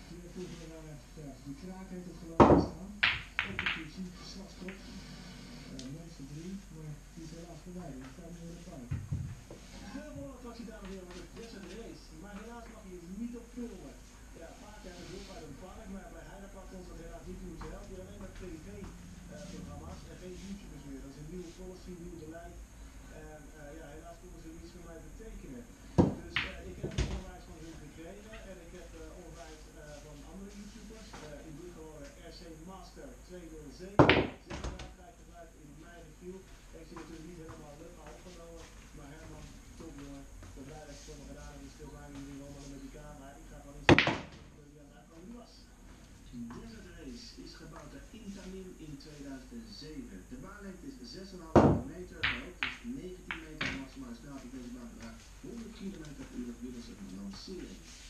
Hier vroeger die kraak heeft het geloof ik staan. Ook op die zieke strafstof. Monster 3, maar die is helaas voorbij. Die staat nu in het park. De attractie dames en heren, de Desert Race. Maar helaas mag je niet op filmen. Ja, vaak hebben we hulp uit een park, maar bij Heidepark ons dat helaas niet moeten helpen. Die alleen maar tv-programma's en geen YouTubers meer. Dat is een nieuwe policy, nieuw beleid. En ja, helaas konden ze niets voor mij betekenen. Dus ik heb het onderwijs van hun gekregen en ik heb onderwijs van andere YouTubers. In dit geval RC Master 207. In mijn review heeft hij natuurlijk niet helemaal lukken opgenomen. Maar Herman, top jongen. Ik ben blij dat je het voor me gedaan hebt. Het is veel fijn om jullie allemaal met die camera. Ik ga gewoon eens kijken wie was. Desert Race is gebouwd door Intamin in 2007. De baanlengte is 6,5 meter, de hoogte is 19 meter en maximale snelheid op deze baan bedraagt 100 km/h middels een lancering.